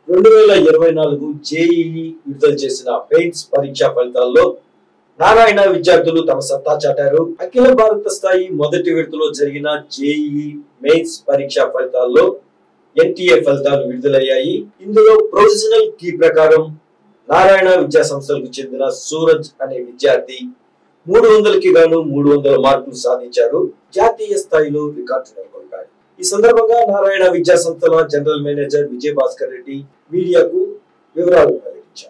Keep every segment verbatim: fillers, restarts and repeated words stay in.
రెండు వేల ఇరవై నాలుగు జేఈఈ విడుదల చేసిన మెయిన్స్ పరీక్షా ఫలితాల్లో నారాయణ విద్యార్థులు తమ సత్తా చాటారు. అఖిల భారత స్థాయి మొదటి విడతలో జరిగిన జేఈఈ మెయిన్స్ పరీక్షా ఫలితాల్లో ఎన్టీఏ ఫలితాలు విడుదలయ్యాయి. ఇందులో ప్రొవిజనల్ కీ ప్రకారం నారాయణ విద్యా సంస్థలకు చెందిన సూరజ్ అనే విద్యార్థి మూడు వందలకి గాను మూడు వందల మార్కులు సాధించారు. జాతీయ స్థాయిలో రికార్డు నెలకొల్పారు. ఈ సందర్భంగా నారాయణ విద్యా సంస్థల జనరల్ మేనేజర్ విజయ భాస్కర్ రెడ్డి మీడియాకు వివరాలు వెల్లడించారు.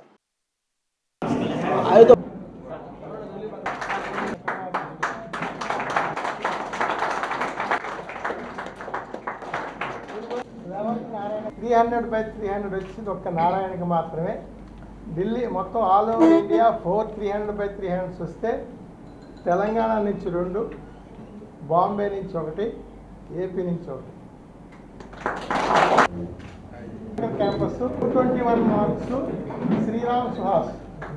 Three hundred by three hundred వచ్చింది ఒక్క నారాయణకి మాత్రమే. ఢిల్లీ మొత్తం all over India four three hundred by three hundreds వస్తే తెలంగాణ నుంచి రెండు, బాంబే నుంచి ఒకటి, ఏపీ నుంచి ఒకటి. Campus two twenty one marks Sriram Suhas,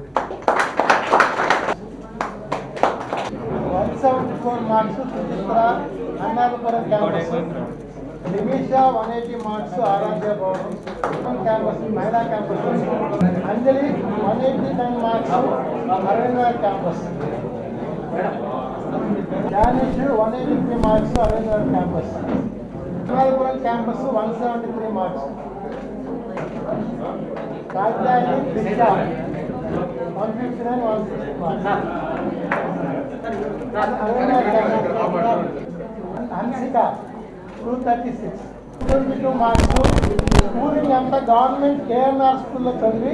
one seventy four marks Suchitra Annarapuram campus, Nimisha one eighty marks Aradhya Bhavanam campus మహిళా campus, Anjali one eighty nine marks Aravind campus, Danish one eighty three marks Aravind campus, Annarapuram campus one seventy three marks, Katyayani Disha one fifty nine one sixty marks, Hansika two thirty six twenty two marks. Schooling అంతా government KNR స్కూల్లో చదివి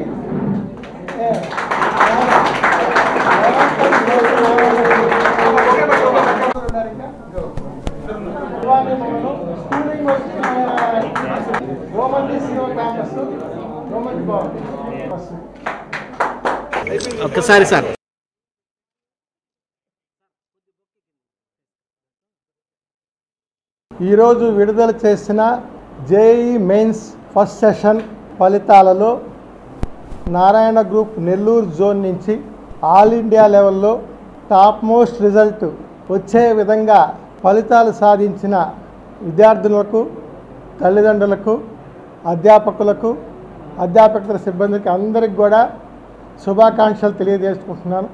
schooling వచ్చి గోమంటి CO campus government bus. ఒక్కసారి sir ఈరోజు విడుదల చేసిన JEE mains first session ఫలితాలలో Narayana group Nellore zone నుంచి ఆల్ ఇండియా లెవెల్లో టాప్ మోస్ట్ రిజల్ట్ వచ్చే విధంగా ఫలితాలు సాధించిన విద్యార్థులకు, తల్లిదండ్రులకు, అధ్యాపకులకు, అధ్యాపకుల సిబ్బందికి అందరికి కూడా శుభాకాంక్షలు తెలియజేసుకుంటున్నాను.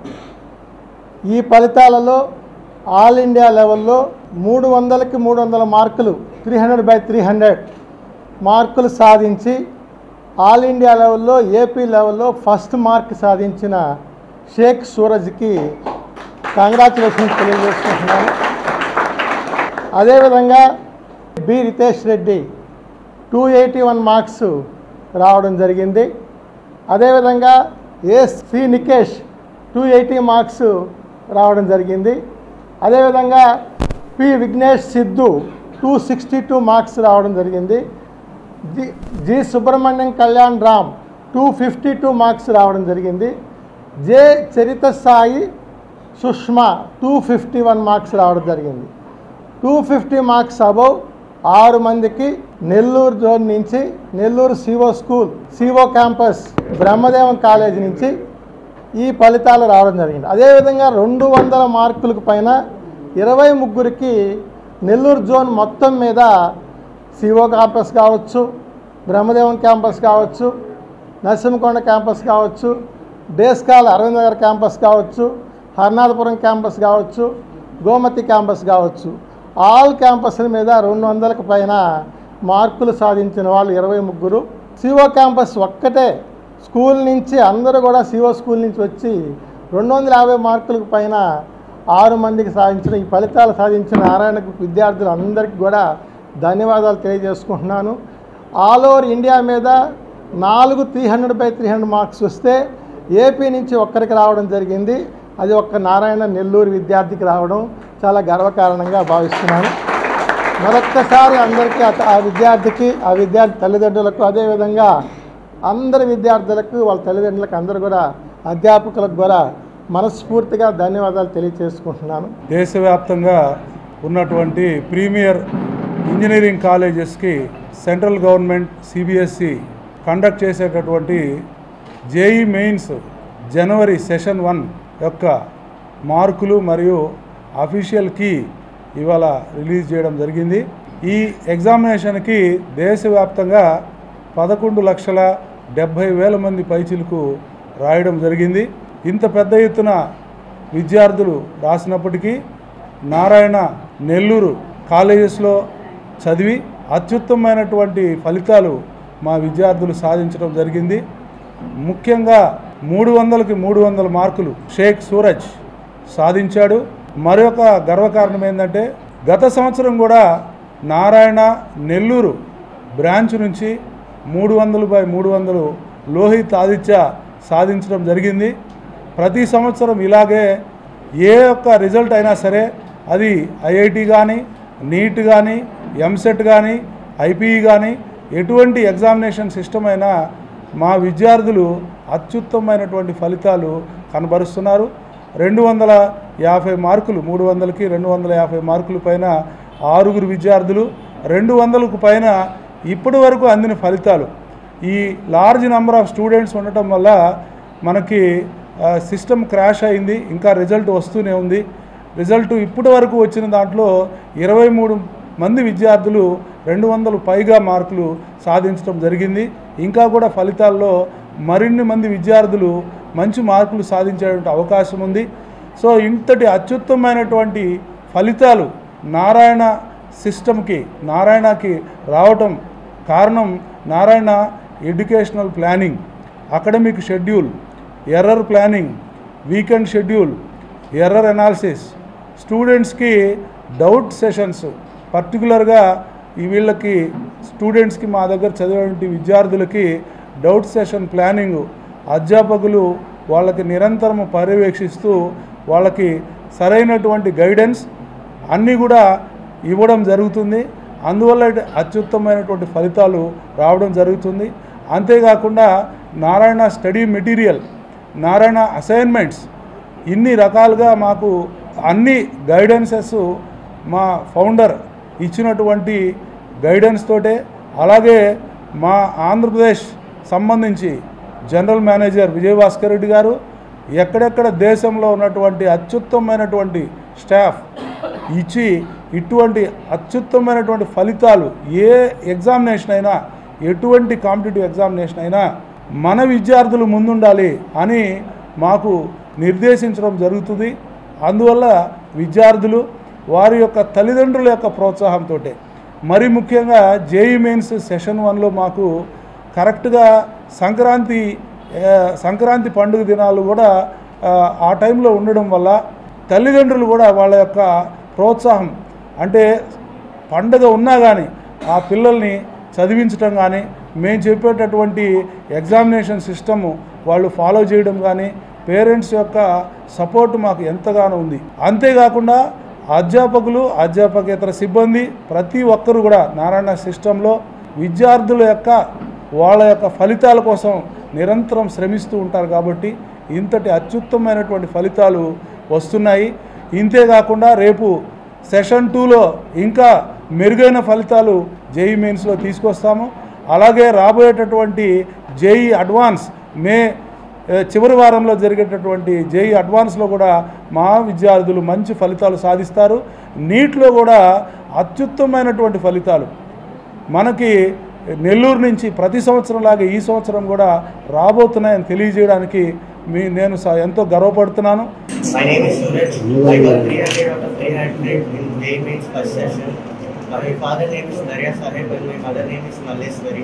ఈ ఫలితాలలో ఆల్ ఇండియా లెవెల్లో మూడు వందలకి మూడు వందల మార్కులు three hundred by three hundred మార్కులు సాధించి ఆల్ ఇండియా లెవెల్లో ఏపీ లెవెల్లో ఫస్ట్ మార్క్ సాధించిన షేక్ సూరజ్కి కంగ్రాచులేషన్స్ తెలియజేసుకుంటున్నాను. అదేవిధంగా B Ritesh Reddy two eighty one marks రావడం జరిగింది. అదేవిధంగా A C Nikesh two eighty marks రావడం జరిగింది. అదేవిధంగా P Vignesh Siddhu two sixty two marks రావడం జరిగింది. G G Subrahmanyam Kalyan Ram two fifty two marks రావడం జరిగింది. J Charitha Sai Sushma two fifty one marks రావడం జరిగింది. టూ ఫిఫ్టీ మార్క్స్ అబౌవ్ ఆరు మందికి నెల్లూరు జోన్ నుంచి, Nellore CO school CO campus Brahmadevam college నుంచి ఈ ఫలితాలు రావడం జరిగింది. అదేవిధంగా రెండు వందల మార్కులకు పైన ఇరవై ముగ్గురికి నెల్లూరు జోన్ మొత్తం మీద సిఓ క్యాంపస్ కావచ్చు, బ్రహ్మదేవం క్యాంపస్ కావచ్చు, నరసింహకొండ క్యాంపస్ కావచ్చు, డేస్కాల్ అరవింద్ నగర్ క్యాంపస్ కావచ్చు, హర్నాథపురం క్యాంపస్ కావచ్చు, గోమతి క్యాంపస్ కావచ్చు, ఆల్ క్యాంపస్ల మీద రెండు వందలకు పైన మార్కులు సాధించిన వాళ్ళు ఇరవై ముగ్గురు. సిఓ క్యాంపస్ ఒక్కటే స్కూల్ నుంచి అందరూ కూడా సిఓ స్కూల్ నుంచి వచ్చి రెండు వందల యాభై మార్కులకు పైన ఆరు మందికి సాధించిన ఈ ఫలితాలు సాధించిన నారాయణ విద్యార్థులందరికీ కూడా ధన్యవాదాలు తెలియజేసుకుంటున్నాను. ఆల్ ఓవర్ ఇండియా మీద నాలుగు three hundred by three hundred marks వస్తే ఏపీ నుంచి ఒక్కరికి రావడం జరిగింది. అది ఒక్క నారాయణ నెల్లూరు విద్యార్థికి రావడం చాలా గర్వకారణంగా భావిస్తున్నాను. మరొక్కసారి అందరికీ ఆ విద్యార్థికి, ఆ విద్యార్థి తల్లిదండ్రులకు, అదేవిధంగా అందరి విద్యార్థులకు, వాళ్ళ తల్లిదండ్రులకు, అందరూ కూడా అధ్యాపకులకు కూడా మనస్ఫూర్తిగా ధన్యవాదాలు తెలియజేసుకుంటున్నాను. దేశవ్యాప్తంగా ఉన్నటువంటి ప్రీమియర్ ఇంజనీరింగ్ కాలేజెస్కి సెంట్రల్ గవర్నమెంట్ సిబిఎస్ఈ కండక్ట్ చేసేటటువంటి జేఈ మెయిన్స్ జనవరి సెషన్ వన్ యొక్క మార్కులు మరియు అఫీషియల్ కీ ఇవాళ రిలీజ్ చేయడం జరిగింది. ఈ ఎగ్జామినేషన్కి దేశవ్యాప్తంగా పదకొండు లక్షల డెబ్భై వేల మంది పైచిలకు రాయడం జరిగింది. ఇంత పెద్ద ఎత్తున విద్యార్థులు రాసినప్పటికీ నారాయణ నెల్లూరు కాలేజెస్లో చదివి అత్యుత్తమైనటువంటి ఫలితాలు మా విద్యార్థులు సాధించడం జరిగింది. ముఖ్యంగా మూడు వందలకి మూడు వందల మార్కులు షేక్ సూరజ్ సాధించాడు. మరొక గర్వకారణం ఏంటంటే గత సంవత్సరం కూడా నారాయణ నెల్లూరు బ్రాంచ్ నుంచి మూడు వందలు బై మూడు వందలు లోహిత్ ఆదిత్య సాధించడం జరిగింది. ప్రతి సంవత్సరం ఇలాగే ఏ ఒక్క రిజల్ట్ అయినా సరే అది ఐఐటి కానీ నీట్ కానీ ఎంసెట్ కానీ ఐపీఈ కానీ ఎటువంటి ఎగ్జామినేషన్ సిస్టమ్ అయినా మా విద్యార్థులు అత్యుత్తమైనటువంటి ఫలితాలు కనబరుస్తున్నారు. రెండు వందల యాభై మార్కులు మూడు వందలకి రెండు వందల యాభై మార్కుల పైన ఆరుగురు విద్యార్థులు, రెండు వందలకు పైన ఇప్పటి వరకు అందిన ఫలితాలు. ఈ లార్జ్ నెంబర్ ఆఫ్ స్టూడెంట్స్ ఉండటం వల్ల మనకి సిస్టమ్ క్రాష్ అయింది. ఇంకా రిజల్ట్ వస్తూనే ఉంది. రిజల్ట్ ఇప్పటి వరకు వచ్చిన దాంట్లో ఇరవై మూడు మంది విద్యార్థులు రెండు వందలు పైగా మార్కులు సాధించడం జరిగింది. ఇంకా కూడా ఫలితాల్లో మరిన్ని మంది విద్యార్థులు మంచి మార్కులు సాధించేటువంటి అవకాశం ఉంది. సో ఇంతటి అత్యుత్తమైనటువంటి ఫలితాలు నారాయణ సిస్టమ్కి నారాయణకి రావటం కారణం Narayana educational planning, academic schedule, error planning, weekend schedule, error analysis, స్టూడెంట్స్కి డౌట్ సెషన్స్, పర్టికులర్గా ఈ వీళ్ళకి స్టూడెంట్స్కి మా దగ్గర చదివేటువంటి విద్యార్థులకి డౌట్ సెషన్ ప్లానింగ్, అధ్యాపకులు వాళ్ళకి నిరంతరం పర్యవేక్షిస్తూ వాళ్ళకి సరైనటువంటి గైడెన్స్ అన్నీ కూడా ఇవ్వడం జరుగుతుంది. అందువల్ల అత్యుత్తమైనటువంటి ఫలితాలు రావడం జరుగుతుంది. అంతేకాకుండా Narayana study material, Narayana assignments, ఇన్ని రకాలుగా మాకు అన్ని గైడెన్సెస్ మా ఫౌండర్ ఇచ్చినటువంటి గైడెన్స్ తోటే, అలాగే మా ఆంధ్రప్రదేశ్ సంబంధించి జనరల్ మేనేజర్ విజయభాస్కర్ రెడ్డి గారు ఎక్కడెక్కడ దేశంలో ఉన్నటువంటి అత్యుత్తమైనటువంటి స్టాఫ్ ఇచ్చి ఇటువంటి అత్యుత్తమైనటువంటి ఫలితాలు ఏ ఎగ్జామినేషన్ అయినా ఎటువంటి కాంపిటేటివ్ ఎగ్జామినేషన్ అయినా మన విద్యార్థులు ముందుండాలి అని మాకు నిర్దేశించడం జరుగుతుంది. అందువల్ల విద్యార్థులు వారి యొక్క తల్లిదండ్రుల యొక్క ప్రోత్సాహంతో, మరి ముఖ్యంగా జేఈ మెయిన్స్ సెషన్ వన్లో మాకు కరెక్ట్గా సంక్రాంతి సంక్రాంతి పండుగ దినాలు కూడా ఆ టైంలో ఉండడం వల్ల తల్లిదండ్రులు కూడా వాళ్ళ యొక్క ప్రోత్సాహం, అంటే పండుగ ఉన్నా కానీ ఆ పిల్లల్ని చదివించడం కానీ మేము చెప్పేటటువంటి ఎగ్జామినేషన్ సిస్టము వాళ్ళు ఫాలో చేయడం కానీ పేరెంట్స్ యొక్క సపోర్ట్ మాకు ఎంతగానో ఉంది. అంతేకాకుండా అధ్యాపకులు, అధ్యాపకేతర సిబ్బంది ప్రతి ఒక్కరు కూడా నారాయణ సిస్టంలో విద్యార్థుల యొక్క వాళ్ళ యొక్క ఫలితాల కోసం నిరంతరం శ్రమిస్తూ ఉంటారు. కాబట్టి ఇంతటి అత్యుత్తమైనటువంటి ఫలితాలు వస్తున్నాయి. ఇంతేకాకుండా రేపు సెషన్ టూలో ఇంకా మెరుగైన ఫలితాలు జేఈ మెయిన్స్లో తీసుకొస్తాము. అలాగే రాబోయేటటువంటి జేఈ అడ్వాన్స్ మే చివరి వారంలో జరిగేటటువంటి జేఈ అడ్వాన్స్లో కూడా మా విద్యార్థులు మంచి ఫలితాలు సాధిస్తారు. నీట్లో కూడా అత్యుత్తమైనటువంటి ఫలితాలు మనకి నెల్లూరు నుంచి ప్రతి సంవత్సరం లాగే ఈ సంవత్సరం కూడా రాబోతున్నాయని తెలియజేయడానికి మీ నేను ఎంతో గర్వపడుతున్నాను. My name is Suraj. I got three hundred out of three hundred in J Mains first session. My father name is Narya Sahib and my mother name is Malleswari.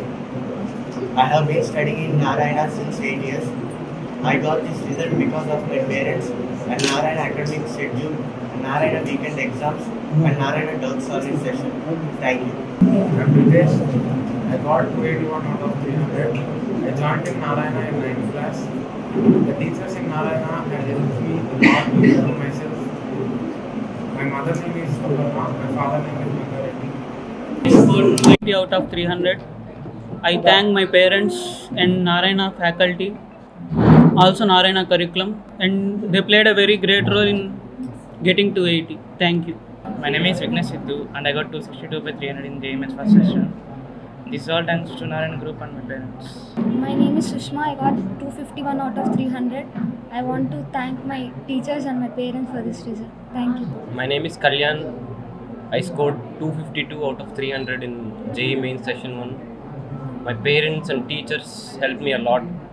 I have been studying in Narayana since eight years. I got this result because of my parents and Narayana academic schedule, Narayana weekend exams and Narayana doubt solving session. Thank you. I'm Ritesh. I got two eighty-one out of three hundred. I joined in Narayana in ninth class. The teachers in Narayana had helped me a lot to improve myself. My mother name is Purnima, my father name is Mangareddy. I scored two eighty out of three hundred. I thank my parents and Narayana faculty, also Narayana curriculum, and they played a very great role in getting two eighty. Thank you. My name is Vignesh Sidhu and I got two sixty-two by three hundred in J M S first session. This is all thanks to Narayana Group and my parents. My name is Sushma. I got two fifty-one out of three hundred. I want to thank my teachers and my parents for this result. Thank you. My name is Kalyan. I scored two fifty-two out of three hundred in J E E Mains Session one. my parents and teachers helped me a lot.